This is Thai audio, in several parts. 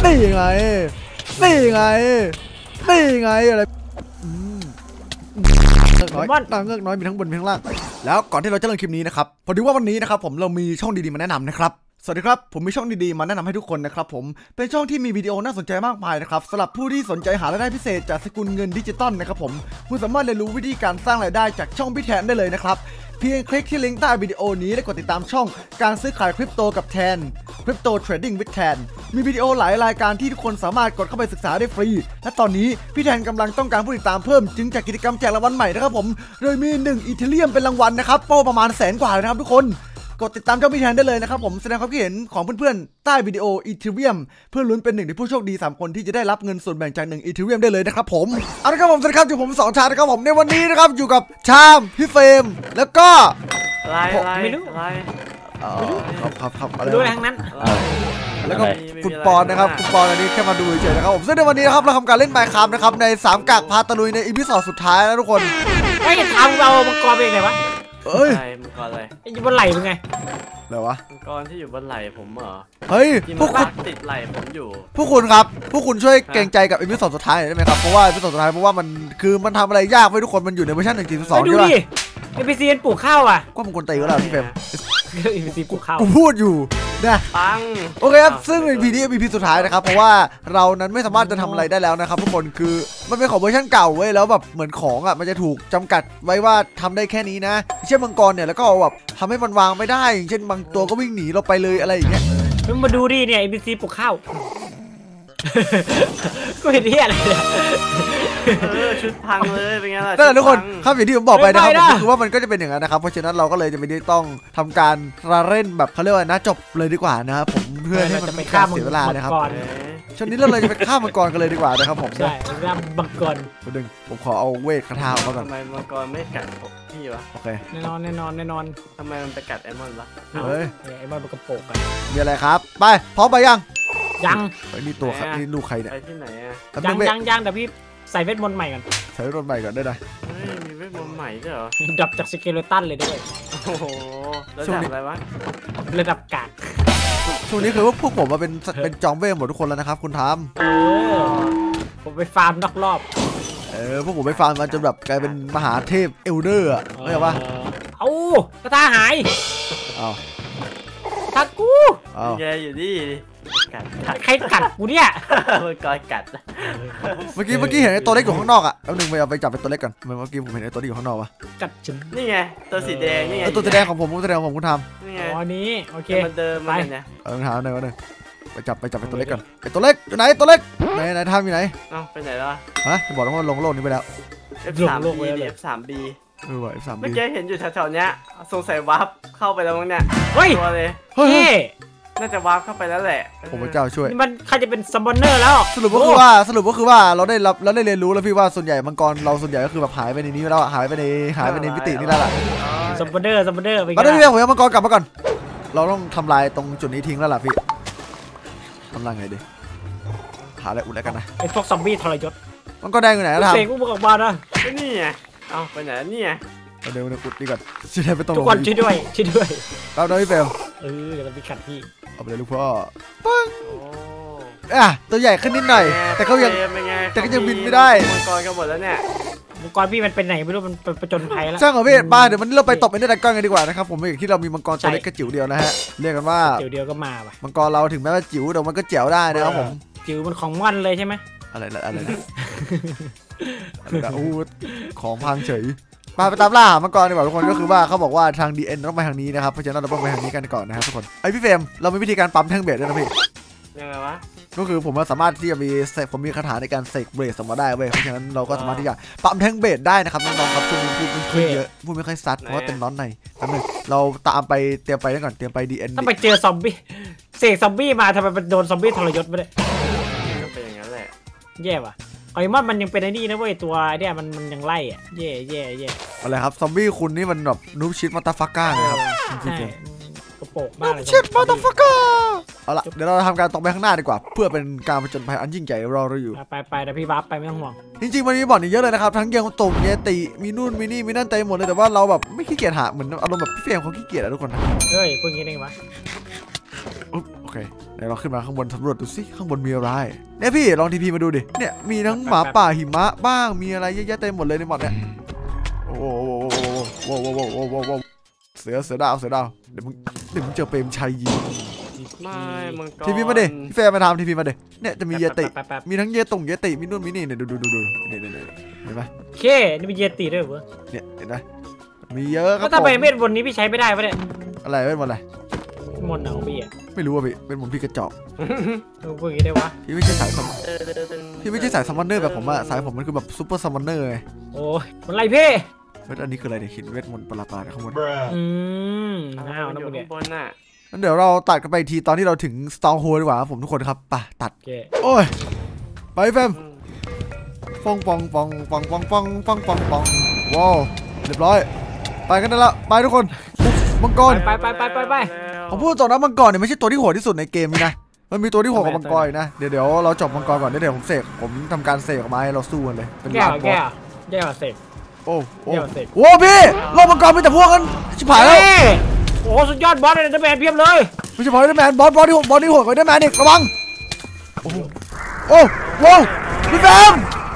นี่ไงนี่ไงนี่ไงอะไรเงือกน้อยเงือกน้อยมีทั้งบนมีทั้งล่างแล้วก่อนที่เราจะเริ่มคลิปนี้นะครับพอดีว่าวันนี้นะครับผมเรามีช่องดีๆมาแนะนำนะครับสวัสดีครับผมมีช่องดีๆมาแนะนำให้ทุกคนนะครับผมเป็นช่องที่มีวิดีโอน่าสนใจมากมายนะครับสำหรับผู้ที่สนใจหารายได้พิเศษจากสกุลเงินดิจิตอลนะครับผมคุณสามารถเรียนรู้วิธีการสร้างรายได้จากช่องพี่แทนได้เลยนะครับเพียงคลิกที่ลิงก์ใต้วิดีโอนี้และกดติดตามช่องการซื้อขายคริปโตกับแทนคริปโตเทรดดิ้งวิดแทนมีวิดีโอหลายรายการที่ทุกคนสามารถกดเข้าไปศึกษาได้ฟรีและตอนนี้พี่แทนกำลังต้องการผู้ติดตามเพิ่มจึงจัดกิจกรรมแจกรางวัลใหม่นะครับผมโดยมี1อีเธเรียมเป็นรางวัลนะครับเป้าประมาณ100,000 กว่าเลยนะครับทุกคนกดติดตามเจ้าพี่แทนได้เลยนะครับผมแสดงความคิดเห็นของเพื่อนๆใต้วิดีโออีเธเรียมเพื่อลุ้นเป็นหนึ่งในผู้โชคดี3 คนที่จะได้รับเงินส่วนแบ่งจาก1อีเธเรียมได้เลยนะครับผมเอาละครับผมสวัสดีครับอยู่ผม2ชานะครับผมในวันนี้นะครับอยู่กับชามพี่เฟรมแล้วก็อะไรไม่รู้อะไรครับอะไรดูทั้งนั้นแล้วก็คุณปอนนะครับคุณปอนอันนี้แค่มาดูเฉยๆนะครับผมซึ่งในวันนี้นะครับเราทำการเล่น Minecraft นะครับใน3 กากพาตะลุยในอีพิโซดสุดท้ายแล้วทุกคนไม่ทำเรามังกรเป็นไงวะมังกรอะไรอยู่บนไหล่เป็นไงอะไรวะมังกรที่อยู่บนไหล่ผมเหรอเฮ้ยพวกคุณติดไหล่ผมอยู่พวกคุณครับพวกคุณช่วยเกรงใจกับอีพิโซดสุดท้ายได้ไหมครับเพราะว่าอีพิโซดสุดท้ายเพราะว่ามันคือมันทำอะไรยากไว้ทุกคนมันอยู่ในเวอร์ชัน 1.2 ใช่ไหม NPC ปลูกข้าวอ่ะก็มันคนตีก็แล้วพี่เฟรม NPC ปลูกข้าวกูพูดอยู่นะปังโอเคครับซึ่งเป็น EP สุดท้ายนะครับเพราะว่าเรานั้นไม่สามารถจะทำอะไรได้แล้วนะครับทุกคนคือมันเป็นของเวอร์ชันเก่าเว้ยแล้วแบบเหมือนของอ่ะมันจะถูกจำกัดไว้ว่าทำได้แค่นี้นะเช่นมังกรเนี่ยแล้วก็แบบทำให้มันวางไม่ได้เช่นบางตัวก็วิ่งหนีเราไปเลยอะไรอย่างเงี้ยมาดูดิเนี่ย NPC ปลูกข้าวก็เห็นที่อะไรเนี่ยชุดพังเลยเป็นไงล่ะนั่นแหละทุกคนครับอย่างที่ผมบอกไปนะครับคือว่ามันก็จะเป็นอย่างนั้นนะครับเพราะฉะนั้นเราก็เลยจะไม่ได้ต้องทำการเล่นแบบเขาเรียกว่านะจบเลยดีกว่านะครับผมเพื่อให้มันไม่ฆ่าเสียเวลานะครับช่วงนี้เราเลยจะไปฆ่ามังกรกันเลยดีกว่านะครับผมใช่ฆ่ามังกรดึงผมขอเอาเวทคาถามาก่อนทำไมมังกรไม่กัดพี่วะโอเคแน่นอนทำไมมันไปกัดไอมอนวะเฮ้ยไอมอนมันกระโปงกันมีอะไรครับไปพร้อมไปยังนี่ตัวนี่ลูกใครเนี่ยไปที่ไหนอะยังแต่พี่ใส่เวทมนต์ใหม่กันใส่เวทมนต์ใหม่ก่อนได้ไหมมีเวทมนต์ใหม่ด้วยเหรอดับจากสเกเลตันเลยด้วยโอ้โหระดับอะไรวะระดับกากช่วงนี้คือว่าพวกผมมาเป็นจอมเวทหมดทุกคนแล้วนะครับคุณทผมไปฟาร์มนอกรอบพวกผมไปฟาร์มมันจนแบบกลายเป็นมหาเทพเอลเดอร์อะเข้าใจปะเอากระตาหายตากูแกอยู่ดิใครกัดกูเนี่ยมันกอยกัดเมื่อกี้เห็นไอ้ตัวเล็กอยู่ข้างนอกอ่ะแล้วหนึ่งไปจับไอ้ตัวเล็กก่อนเมื่อกี้ผมเห็นไอ้ตัวที่อยู่ข้างนอกวะกัดฉันนี่ไงตัวสีแดงนี่ไงตัวสีแดงของผมตัวแดงของผมคุณทำนี่ไงอ๋อนี้โอเคมันเดิมไปเนี่ยหาหนึ่งไปจับไอ้ตัวเล็กก่อนไอ้ตัวเล็กอยู่ไหนตัวเล็กไหนทำอยู่ไหนไปไหนแล้วฮะจะบอกว่าลงโลกนี้ไปแล้ว F3B F3B ว่ะ F3B เมื่อกี้เห็นอยู่แถวๆเนี้ยสงสัยวาร์ปเข้าไปแล้วมั้งเนี่ยตัวเลยน่าจะวาร์ปเข้าไปแล้วแหละผมพระเจ้าช่วยมันใครจะเป็นซัมมอนเนอร์แล้วสรุปก็คือว่าเราได้เรียนรู้แล้วพี่ว่าส่วนใหญ่มังกรเราส่วนใหญ่ก็คือแบบหายไปในนี้แล้วหายไปในมิตินี่แล้วล่ะซัมมอนเนอร์ไปกันได้ผมเอามังกรกลับมาก่อนเราต้องทำลายตรงจุดนี้ทิ้งแล้วล่ะพี่ทำลายไงดีหาอะไรอุ่นแล้วกันนะไอ้พวกซอมบี้ทรยศมังกรแดงอยู่ไหนนะทำเสกกูบอกออกมานะนี่ไงเอาไปไหนนี่ไงเดี๋ยวกุดดีก่อนช่วยไปตรงทุกคนช่วยด้วยเราได้พี่เฟลเดี๋ยวเราไปขัดพี่เอาไปเลยลูกพ่อปังตัวใหญ่ขึ้นนิดหน่อยแต่ก็ยังบินไม่ได้มังกรกันหมดแล้วเนี่ยมังกรพี่มันเป็นไหนไม่รู้มันประจนภัยแล้วช่างเหรอพี่บ้าเดี๋ยวมันเราไปตบไอ้นี่ดักก้อนกันดีกว่านะครับผมอย่างที่เรามีมังกรตัวเล็กกระจิ๋วเดียวนะฮะเรียกกันว่าจิ๋วเดียวก็มาว่ะมังกรเราถึงแม้ว่าจิ๋วแต่มันก็เจ๋วได้นะครับผมจิ๋วมันของม่อนเลยใช่ไหมอะไรนะของพังเฉยไปตามล่ามังกรดีกว่าทุกคนก็คือว่าเขาบอกว่าทาง DN ต้องไปทางนี้นะครับเพราะฉะนั้นเราต้องไปทางนี้กันก่อนนะครับทุกคนไอพี่เฟรมเรามีวิธีการปั๊มแท่งเบสด้วยนะพี่ยังไงวะก็คือผมสามารถที่จะมีคาถาในการเสกเบสออกมาได้เว้ยเพราะฉะนั้นเราก็สามารถที่จะปั๊มแท่งเบสได้นะครับน้องๆครับช่วงนี้พูดไม่ค่อยเยอะพูดไม่ค่อยซัดเพราะว่าเต็มน้อนในแป๊บนึงเราตามไปเตรียมไปก่อนเตรียมไป DN ถ้าไปเจอซอมบี้เสกซอมบี้มาทำไมมันโดนซอมบี้ทรยศไม่ได้เป็นอย่างนั้นแหละแย่ว่ะไอ้มันยังเป็นไอ้นี่นะเว้ยตัวเนี่ยมันยังไล่อ่ะแย่อะไรครับซอมบี้คุณนี่มันแบบนูบชิดมาตาฟักก้าเลยครับใช่กระโปงมากเลยชิดมาตาฟักก้าเอาล่ะเดี๋ยวเราทำการตรงไปข้างหน้าดีกว่าเพื่อเป็นการผจญภัยอันยิ่งใหญ่รอเราอยู่ไปแต่พี่วับไปไม่ต้องห่วงจริงๆมันมีบ่อนเยอะเลยนะครับทั้งเกียงตุ่มเยติมีนู่นมีนี่มีนั่นเต็มหมดเลยแต่ว่าเราแบบไม่ขี้เกียจหาเหมือนอารมณ์แบบพี่เฟรมเขาขี้เกียจอะทุกคนนะเฮ้ยพูดงี้ได้ไงวะโอเคเดี๋ยวเราขึ้นมาข้างบนสำรวจดูสิข้างบนมีอะไรเนี่ยพี่ลองทีพีมาดูดิเนี่ยมีทั้งหมาป่าหิมะบ้างมีอะไรเยอะแยะเต็มหมดเลยในหมดเนี่ยโอ้โหเสือดาวเดี๋ยวมึงเจอเปรมชัยยิงไม่มังกรทีพีมาดิพี่เฟรมมาทำทีพีมาดิเนี่ยจะมีเยติมีทั้งเยติมีนู่นมีนี่เนี่ยดูเนี่ยเห็นไหมโอเคนี่มีเยติด้วยเหรอเนี่ยเห็นไหมมีเยอะครัก็บทำไมผมเมธบนนี้พี่ใช้ไม่ได้ปะเนี่ยอะไรเป็นหมดอะไรมนต์ของพี่อ่ะไม่รู้อ่ะพี่เป็นผมพี่กระจอกมึงพูดอย่างนี้ได้วะพี่ไม่ใช่สายซัมพี่ไม่ใช่สายซัมมอนเนอร์แบบผมอะสายผมมันคือแบบซูเปอร์ซัมมอนเนอร์ไงโอ้ยมันไรเพ่เวทอันนี้คืออะไรเนี่ยหินเวทมนต์ประหลาดๆข้างบนอ้าวมันน้ำอมึยู่งเนี่ยข้างบนน่ะงั้นเดี๋ยวเราตัดกันไปอีกทีตอนที่เราถึงสตองโฮดีกว่าครับผมทุกคนครับไปตัดโอเคโอ้ยไปแฟมอืมปองว้าวเรียบร้อยไปกันได้ละไปทุกคนมังกรไปผมพูดตรงนะมังกรเนี่ยไม่ใช่ตัวที่โหดที่สุดในเกมนี่นะมันมีตัวที่โหดกว่ามังกรอีกนะเดี๋ยวเราจบมังกรก่อนเดี๋ยวผมทำการเสกออกมาให้เราสู้กันเลยเป็นแก้วลาแก้วแก้วเสกโอ้แก้วเสกโอ้พี่โลกมังกรมีแต่พวกกันชิบหายแล้วโอ้สุดยอดบอสเลยนะแมนเพียบเลยไม่ใช่บอลได้แมนบอลที่โหดกว่าได้แมนอีกระวังโอ้โอ้โว้พี่แฟม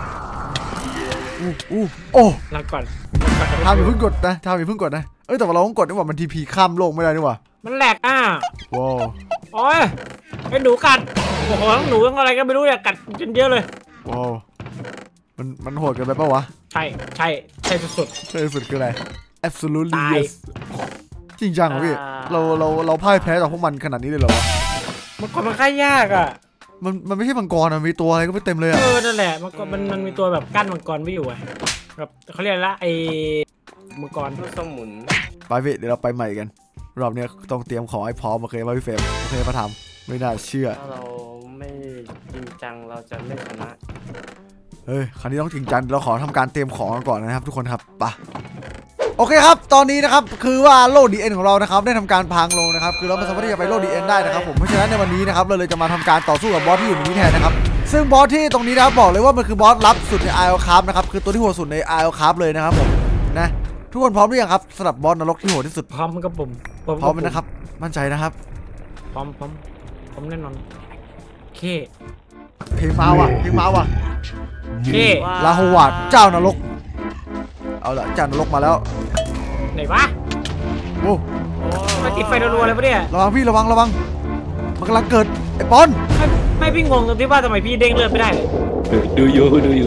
โอ้ลาก่อนทำอย่าเพิ่งกดนะแต่ว่าเราต้องกดนี่หว่ามันทีพีข้ามโลกไม่ได้นี่หว่ามันแหลกว้าวโอ้ยไอ้หนูกัดโอ้โหหนูยังอะไรก็ไม่รู้เนี่ยกัดจนเยอะเลยว้าวมันโหดเกินไปปะวะใช่สุดใช่สุดคืออะไร absolutely ตาย yes จริงจังเหรอพี่เราพ่ายแพ้ต่อพวกมันขนาดนี้เลยเหรอวะมันค่ายยากอ่ะมันไม่ใช่มังกรมีตัวอะไรก็ไม่เต็มเลยอะนั่นแหละมันมีตัวแบบกั้นมังกรไม่อยู่อ่ะแบบเขาเรียกละไอ้มังกรลูกสมุนไปพี่เดี๋ยวเราไปใหม่กันรอบนี้ต้องเตรียมของให้พร้อมโอเคป่ะพี่เฟรมโอเคป่ะทำไม่น่าเชื่อถ้าเราไม่จริงจังเราจะไม่ชนะเฮ้ยครั้นี้ต้องจริงจังเราขอทำการเตรียมของกันก่อนนะครับทุกคนครับไปโอเคครับตอนนี้นะครับคือว่าโลดีเอ็นของเรานะครับได้ทำการพังลงนะครับคือเราไม่สามารถที่จะไปโลดีเอ็นได้นะครับผมเพราะฉะนั้นในวันนี้นะครับเราเลยจะมาทำการต่อสู้กับบอสที่อยู่ในนี้แทนนะครับซึ่งบอสที่ตรงนี้นะครับบอกเลยว่ามันคือบอสลับสุดในไอออลคาร์นะครับคือตัวที่โหดสุดในไอออลคาร์เลยนะครับผมนะทุกคนพร้อมหรือยังครับสำหรับบอสนรกที่โหดที่สุดพร้อมกับผมพร้อมไหมนะครับมั่นใจนะครับพร้อมแน่นอนโอเคเพลงมาว่ะโอเคลาโฮวาดเจ้านรกเอาละเจ้านรกมาแล้วไหนวะโอ้มาติดไฟรัวๆเลยปะเนี่ยระวังพี่ระวังมันกำลังเกิดไอ้ปอนไม่พี่งงตรงที่ว่าทำไมพี่เด้งเลือดไม่ได้เลยดูอยู่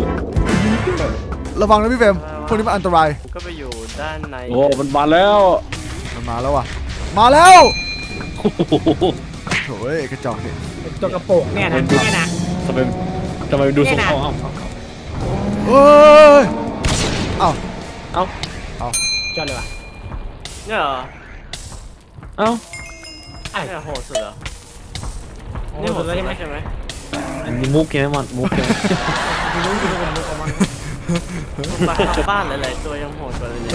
ระวังนะพี่เฟรมพวกนี้มันอันตรายผมก็ไปอยู่ด้านในโอ้มันมาแล้วมันมาแล้วว่ะมาแล้วโอ้โหโถ่ยกระจอกเนี่ยเป็นตัวกระโปงเนี่ยนะเนี่ยนะทำไมมันดูสงครามเฮ้ยเอ้าจอดเลยว่ะเนี่ยเหรอเอ้าไอ้เนี่ยโหดสุดเหรอโอ้นี่ยโหสุดดสุแล้วดใช่ไหมใช่ไหมอันนี้มุกใช่ไหมมันมุกใช่ไหมบ้านหลายๆตัวยังโหดกว่าเลยเนี่ย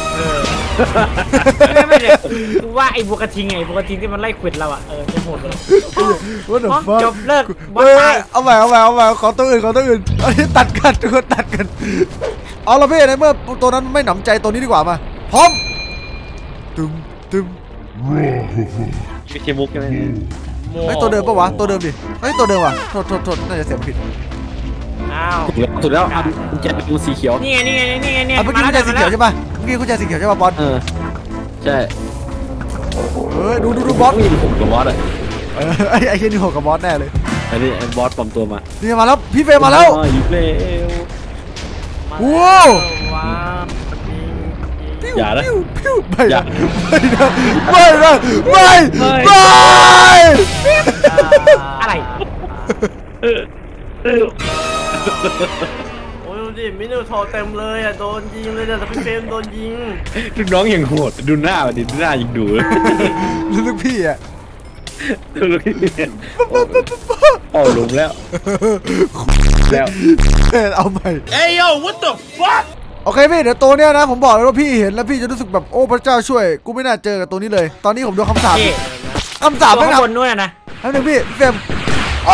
ไม่เลยกูว่าไอ้บัวกระทิงไอ้บัวกระทิงที่มันไล่ขวิดเราอ่ะจะโหดเลยว่าเดี๋ยวฟัจบเลิกบอสเฮ้ยตายเอาใหม่ขอตัวอื่นเอ้ยตัดกันทุกคนตัดกันเอาละพี่ในเมื่อตัวนั้นไม่หนำใจตัวนี้ดีกว่ามาพร้อมตึมไม่ใช่มุกใช่ไหมเฮ้ยตัวเดิมปะวะตัวเดิมดิเฮ้ยตัวเดิมว่ะโทษน่าจะเสียงผิดอ้าวถูกแล้วอันกุญแจเป็นสีเขียวนี่ไงเนี่ยเมื่อกี้กุญแจสีเขียวใช่ปะเมื่อกี้กุญแจสีเขียวใช่ปะบอสใช่เฮ้ยดูบอสนี่ผมกับบอสอ่ะไอ้เหี้ยนี่โหดกับบอสแน่เลยอันนี้บอสปลอมตัวมานี่มาแล้วพี่เฟรมมาแล้วอีกแล้วว้าวว้าวอย่านะพิ้วไม่อย่าอะไรโอ้ยดูดิมินูทอเต็มเลยอ่ะโดนยิงเลยเนี่ยแต่พี่เฟรมโดนยิงลูกน้องอย่างโหดดูหน้าดิดูหน้ายิงดูลูกพี่อ่ะลูกนี่เอาลงแล้วแล้วเอาใหม่ Hey yo what the fuck โอเคพี่เดี๋ยวตัวเนี้ยนะผมบอกเลยว่าพี่เห็นแล้วพี่จะรู้สึกแบบโอ้พระเจ้าช่วยกูไม่น่าเจอกับตัวนี้เลยตอนนี้ผมโดนคำสาปพี่คำสาปตัวไม่ข้างทำบนนู้นนะแล้วหนึ่งพี่เฟรมโอ้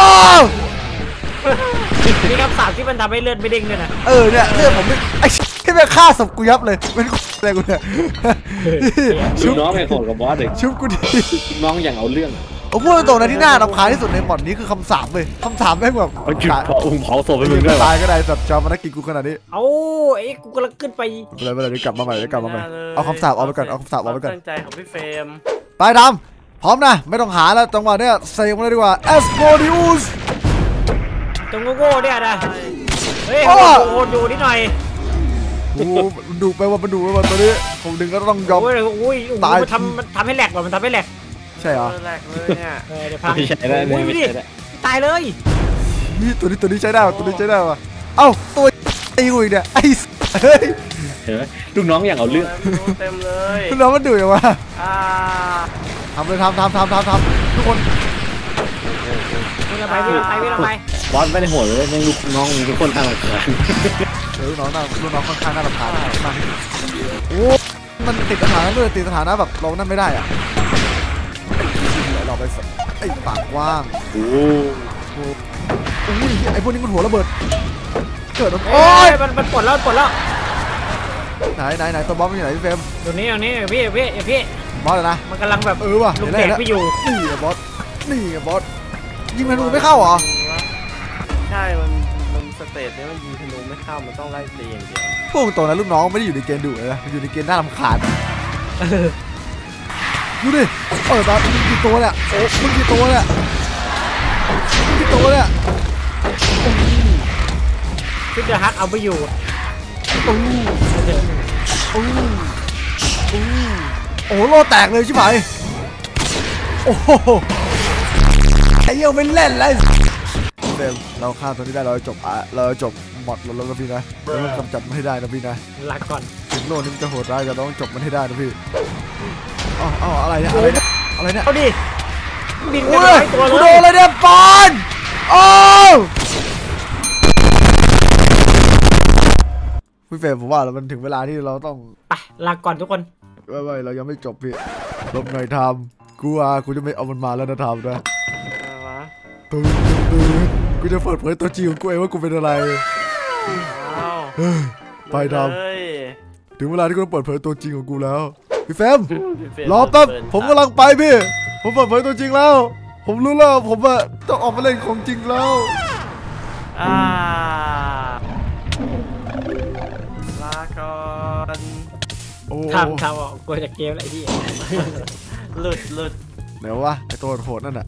มีคำสาปที่มันทำให้เลือดไม่เด้งด้วยนะเนี่ยเลือดผมไม่ไอ้ที่แม่ฆ่าศพกูยับเลยเป็นอะไรกูเนี่ยลูกน้องไอ้โหดกับบอสเด็กชุบกูดีลูกน้องอย่างเอาเรื่องพูดตรงๆนะที่น่ารำคาญที่สุดในหมอดนี้คือคำสาปเลยคำสาปแม่งแบบเอาจุดเผาศพไปมึงด้วยตายก็ได้สัตว์จอมมันกินกูขนาดนี้เอาไอ้กูกำลังขึ้นไปเลยเดี๋ยวกลับมาใหม่เดี๋ยวกลับมาใหม่เอาคำสาปเอาไปก่อนเอาคำสาปเอาไปก่อนตั้งใจของพี่เฟรมไปดำพร้อมนะไม่ต้องหาแล้วจังหวะเนี้ยเซฟมาเลยดีกว่าเอสโมดิอุสตรงโง่ๆเนี่ยนะเฮ้ยโอ้โหดูนิดหน่อยโอ้มันดุไปว่ามันดุไปว่าตัวนี้ผมดึงก็ต้องยอมโอ้ยโอ้ยตายมันทำให้แหลกว่ะมันทำให้แหลกใช่เหรอแรกเลยเนี่ยเดี๋ยวพังไม่ใช่ได้โอ้ยไม่ดิใช่ได้ตายเลยนี่ตัวนี้ใช้ได้ว่ะตัวนี้ใช้ได้ว่ะเอ้าตัวตีกูอีกเนี่ยไอ้เฮ้ยเห็นไหมลูกน้องอย่างเอาเรื่องเต็มเลยเรามันดุอย่างวะอ่าทำเลยทำทุกคนวิ่งลงไปวิ่งลงไปวิ่งลงไปบอสไม่ได้โหดเลยแม่งลูกน้องมึงทุกคนทำอะไรกันเดี๋ยวลูกน้องค่อนข้างน่ารำคาญมากโอ้มันติดสถานะด้วยติดสถานะแบบเรานั่นไม่ได้อะเราไปไอ้ปากกว้างโอ้โอ้ยไอ้พวกนี้มันหัวระเบิดเกิดโอ้โอ้ยยมันปลดแล้วไหนตัวบอสมันอยู่ไหนพี่เฟรมตรงนี้พี่บอสเลยนะมันกำลังแบบว่ะลุกแตกไม่อยู่นี่ไงบอสยิงมันไม่เข้าเหรอใช่มันสเตจนี้มันยิงธนูไม่เข้ามันต้องไล่ตีอย่างเดียวพวกตัวนั้นลูกน้องไม่ได้อยู่ในเกณฑ์ดุเลยนะมันอยู่ในเกณฑ์น่ารำคาญดูดิตามึงกี่ตัวเนี่ยโอ้มึงกี่ตัวเนี่ยชุดเดอะฮักเอาไปอยู่โอ้โหโลแตกเลยใช่ไหมโอ้โหไอ้เหี้ยังไม่เล่นเลยเฟรมเราฆ่าตัวนี้ได้เราจบหมดแล้วนะพี่นะเราต้องกำจัดมันให้ได้นะพี่นะลาก่อนถึงโลกนี้มันจะโหดร้ายแต่เราต้องจบมันให้ได้นะพี่อ๋ออะไรเนี่ยเอาดิบินไปโอ้ร้ยอยตัวกูเลโดยนเลยเนี่ยปอนโอ้พี่เฟรมผมว่าแล้วมันถึงเวลาที่เราต้องไปลาก่อนทุกคนไม่เรายังไม่จบพี่ลบหน่อยทำกูจะไม่เอามันมาแล้วนะทำนะอะไรวะตื่นกูจะเปิดเผยตัวจริงของกูเองว่ากูเป็นอะไรอ้าวไปทเลยำถึงเวลาที่กูต้องเปิดเผยตัวจริงของกูแล้วพี่เฟรมพี่เฟมรอแป๊บเปิดผมกำลังไปพี่ผมเปิดเผยตัวจริงแล้ว ผมรู้แล้วผมอะต้องออกมาเล่นของจริงแล้วลาก่อนโอ้ทำออกกลัวจากเกมอะไรพี่หลุดไหนวะไอตัวโหดนั่นน่ะ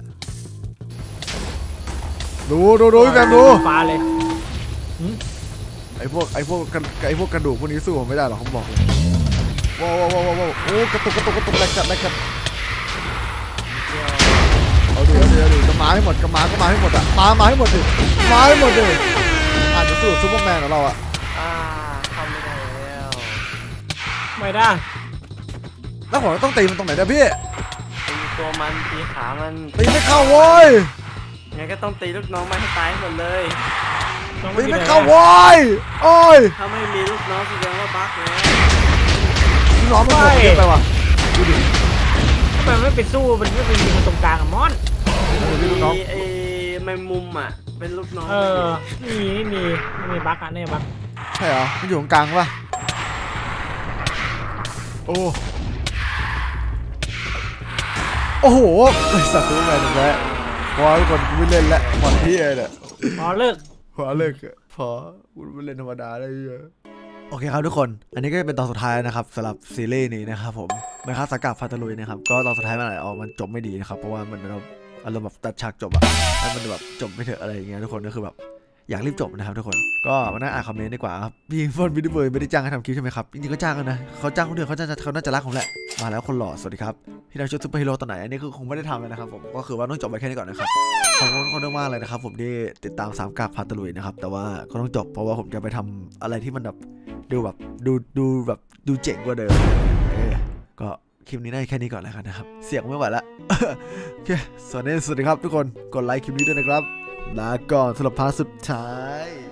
ดูพี่แฟมดูฟ้าเลยไอพวกกระดูกพวกนี้สู้ผมไม่ได้หรอกผมบอกเลยว้าวโอ้กระตุกแรงจัดเอาดิจะมาให้หมดก็มาให้หมดอ่ะมาให้หมดดิอาจจะสู้ซูเปอร์แมนของเราอ่ะทำไม่ได้แล้วไม่ได้แล้วผมต้องตีมันตรงไหนเนี่ยพี่ตีตัวมันตีขามันตีไม่เข้าโว้ยไงก็ต้องตีลูกน้องมันให้ตายหมดเลยตีไม่เข้าโว้ยโอ้ยถ้าไม่มีลูกน้องแสดงว่าบั๊กแล้วพี่น้องมันโหดเกินไปว่ะดูดิทำไมไม่ไปสู้มันไม่ไปยิงมันตรงกลางอะมอนพี่ลูกน้องไอ้แมงมุมอ่ะเป็นลูกน้องไม่มีบั๊กอะเนี่ยบั๊กใช่เหรอมันอยู่ตรงกลางป่ะโอ้โหไอสัตว์ซูเปอร์แมนอีกแล้วพอทุกคนกูไม่เล่นแล้วหมดที่เลยเนี่ยพอเลิกพอเลิกพอกูไม่เล่นธรรมดาได้เยอะโอเคครับทุกคนอันนี้ก็เป็นตอนสุดท้ายนะครับสำหรับซีรีส์นี้นะครับผมนะครับสังกัดฟาตาลุยนะครับก็ตอนสุดท้ายมันมันจบไม่ดีนะครับเพราะว่ามันอารมณ์แบบตัดฉากจบอะให้มันแบบจบไม่เถอะอะไรอย่างเงี้ยทุกคนก็คือแบบอยากรีบจบนะครับทุกคนก็มานั่งอ่านคอมเมนต์ดีกว่าครับพี่ฟอนวิดีโอไม่ได้จ้างให้ทำคลิปใช่ไหมครับจริงๆก็จ้างกันนะเขาจ้างคนเดียวเขาน่าจะรักผมแหละมาแล้วคนหล่อสวัสดีครับที่เราชุดซุปเปอร์ฮีโร่ตัวไหนอันนี้คือคงไม่ได้ทำเลยนะครับผมก็คือว่าต้องจบไปแค่นี้ก่อนนะครับขอบคุณทุกคนมากเลยนะครับผมที่ติดตามสามกากพาตะลุยนะครับแต่ว่าก็ต้องจบเพราะว่าผมจะไปทำอะไรที่มันแบบดูเจ๋งกว่าเดิมก็คลิปนี้ได้แค่นี้ก่อนแล้วกันนะครับเสียงไม่ไหวละโอเคสวัสดีครับทุกคนกดไลค์คลิปนี้ด้วยนะครับลาก่อนสำหรับพาร์ทสุดท้าย